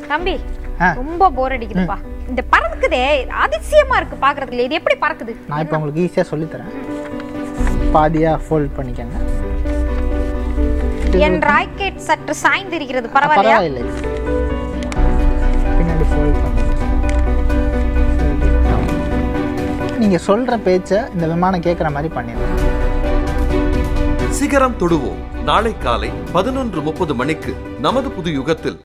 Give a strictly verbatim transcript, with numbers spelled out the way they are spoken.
தம்பி ரொம்ப போர் அடிக்குதுப்பா. இந்த பறக்குதே அதிசயமா இருக்கு பாக்குறதுல. இது எப்படி பறக்குது? நான் இப்போ உங்களுக்கு ஈஸியா சொல்லி தரேன். பாதியா ஃபோல்ட் பண்ணிக்கங்க. என் ராக்கெட் சற்று சாய்ந்து இருக்கிறது. பரவாயில்லையா? பரவாயில்லை. பின்னாடி ஃபோல்ட் பண்ணுங்க. நீங்க சொல்ற பேச்ச இந்த விமானம் கேட்குற மாதிரி பண்ணிடுங்க. சிகரம் தொடுவோம் நாளை காலை பதினொன்று முப்பது மணிக்கு நமது புது யுகத்தில்.